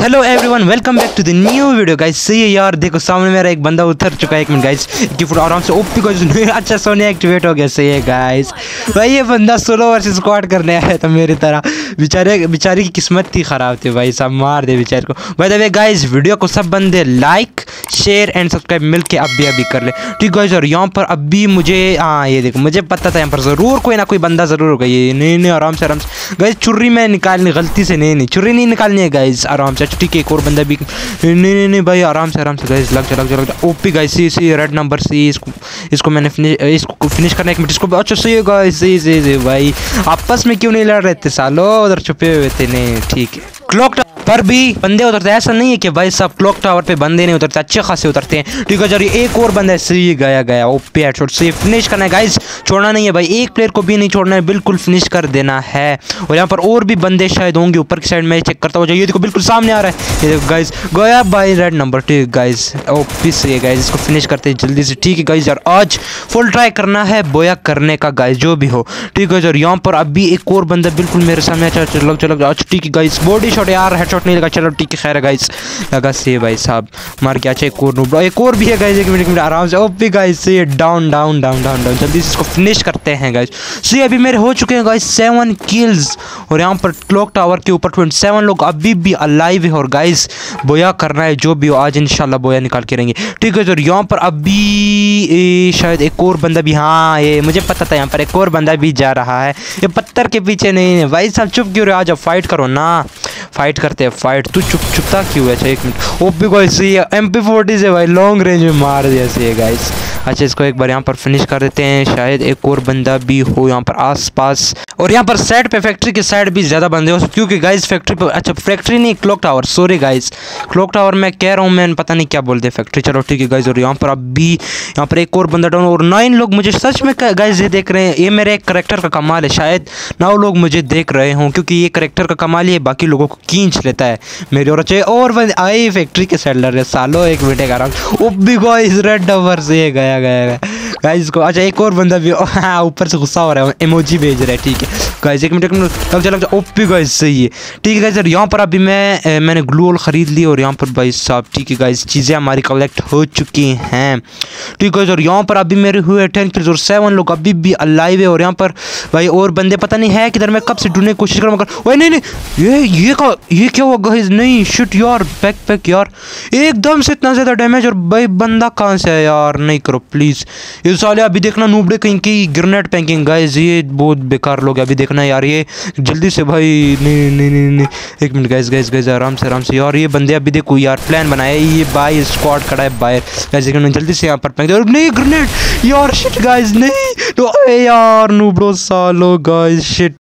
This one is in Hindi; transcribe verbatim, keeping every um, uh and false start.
Hello everyone, welcome back to the new video guys. सही है यार, देखो सामने मेरा एक बंदा उतर चुका है। एक मिनट गाइस, की फुट आराम से ओपी गाइस। अच्छा सोने एक्टिवेट हो गया। सही है गाइस, भाई ये बंदा सोलो वर्सेस स्क्वाड करने आया था मेरी तरह। बेचारे बेचारी की किस्मत थी ख़राब थी भाई, सब मार दे बेचारे को। By the way guys, video को सब बंदे लाइक शेयर एंड सब्सक्राइब मिल के अभी अभी कर ले, ठीक गाइस। और यहाँ पर अभी मुझे हाँ ये देखो, मुझे पता था यहाँ पर ज़रूर कोई ना कोई बंदा ज़रूर होगा। ये नहीं नहीं आराम से आराम से गाइस, छुरी में निकालनी गलती से नहीं नहीं छुरी नहीं निकालनी है गाइस, आराम से। ठीक है, एक और बंदा भी नहीं नहीं नहीं भाई, आराम से आराम से गाइस। लग जा लग जा लग जा OP guys. See see red number see, इसको इसको मैंने फिनिश इसको फिनिश करना एक मिनट इसको। अच्छा सही है गाइस, सही सही सही भाई। आपस में क्यों नहीं लड़ रहे थे सालो, उधर छुपे हुए थे। नहीं ठीक है, क्लॉक पर भी बंदे उतरते, ऐसा नहीं है कि भाई सब क्लॉक टावर पे बंदे नहीं उतरते, अच्छे खासे उतरते हैं। ठीक है जरिए, एक और बंदा है। सही गया गया ओपी हेडशॉट से फिनिश करना है गाइस, छोड़ना नहीं है भाई, एक प्लेयर को भी नहीं छोड़ना है, बिल्कुल फिनिश कर देना है। और यहाँ पर और भी बंदे शायद होंगे ऊपर की साइड में, चेक करता हो जाइए। देखो बिल्कुल सामने आ रहा है, ये देखो गाइस, गया भाई रेड नंबर। ठीक गाइस, ओपी से है गाइस, इसको फिनिश करते हैं जल्दी से। ठीक है गाइस यार, आज फुल ट्राई करना है बोया करने का गाइस, जो भी हो। ठीक है यार, यहाँ पर अभी एक और बंदा बिल्कुल मेरे सामने। अच्छा चलो चलो, अच्छा ठीक है गाइस, बॉडी शॉट यार, हेडशॉट नहीं लगा। चलो ठीक है, खैर है गाइस, लगा से भाई साहब मार के। अच्छा एक और नूबड़ा, एक और भी है गाइस, एक मिनट एक मिनट आराम से। ओपी गाइस से down down down down down, जल्दी से इसको फिनिश करते हैं गाइस। सी अभी मेरे हो चुके हैं गाइस सेवन किल्स, और यहाँ पर क्लॉक टावर के ऊपर ट्वेंटी सेवन लोग अभी भी अलाइव है। और गाइस बोया करना है, जो भी हो आज इंशाल्लाह बोया निकाल के रहेंगे। ठीक है तो यहाँ पर अभी ए, शायद एक और बंदा भी, हाँ ये मुझे पता था, यहाँ पर एक और बंदा भी जा रहा है। ये पत्थर के पीछे नहीं है भाई साहब, चुप क्यों रहे, आज फाइट करो ना, फाइट करते हैं फाइट। तू चुप चुपता क्यों है। अच्छा एक मिनट, ओपी को ऐसे ही एम पी फोर्टी से भाई लॉन्ग रेंज में मार दिया ऐसे है गाइस। अच्छा इसको एक बार यहाँ पर फिनिश कर देते हैं, शायद एक और बंदा भी हो यहाँ पर आसपास। और यहाँ पर साइड पे फैक्ट्री के साइड भी ज़्यादा बंदे हो, क्योंकि गाइस फैक्ट्री पे, अच्छा फैक्ट्री नहीं clock tower, sorry guys, clock tower मैं कह रहा हूँ, मैं पता नहीं क्या बोलते फैक्ट्री। चलो ठीक है गाइस, और यहाँ पर अभी यहाँ पर एक और बंदा डाउन, और नाइन लोग मुझे सच में गाइस ये देख रहे हैं। ये मेरे एक करेक्टर का कमाल है, शायद नौ लोग मुझे देख रहे हों, क्योंकि ये करेक्टर का कमाल ही बाकी लोगों को खींच लेता है मेरे। और अच्छे और बंदे आए फैक्ट्री के साइड लड़ रहे सालो, एक मिनट का वो भी गाइस रेड नंबर से गया गया गाइस को। अच्छा एक और बंदा भी, हाँ ऊपर से गुस्सा हो रहा है, इमोजी भेज रहा है। ठीक है गाइस, एक मिनट लग जा लग जा ओपी गाइस, सही है। ठीक है गाइस, यहाँ पर अभी मैं ए, मैंने ग्लू वॉल ख़रीद ली, और यहाँ पर भाई साहब ठीक है गाइस, चीज़ें हमारी कलेक्ट हो चुकी हैं। ठीक है, और यहाँ पर अभी मेरे हुए टेन किल्स और सेवन लोग अभी भी अलाइव है। और यहाँ पर भाई और बंदे पता नहीं है किधर, मैं कब से ढूंढने की कोशिश करूँ मगर ओए नहीं नहीं, ये ये का ये क्या हुआ गाइस, नहीं शिट यार, बैक पैक यार, एकदम से इतना ज़्यादा डैमेज। और भाई बंदा कहाँ से है यार, नहीं करो प्लीज़ ये साले। अभी देखना नूबड़े कहीं की ग्रेनेड पैकिंग गाइस, ये बहुत बेकार लोग है। अभी देखना यार, ये जल्दी से भाई, नहीं नहीं नहीं नहीं एक मिनट गाइस गाइस गाइस आराम से आराम से यार। ये बंदे अभी देखो यार, प्लान बनाया, ये बाय स्क्वाड खड़ा है बाहर गाइस, जल्दी से यहाँ पर फेंक दो। नहीं ग्रेनेड यार, शिट गाइस, नहीं तो यार नूबड़ो सालो गाइस, शिट।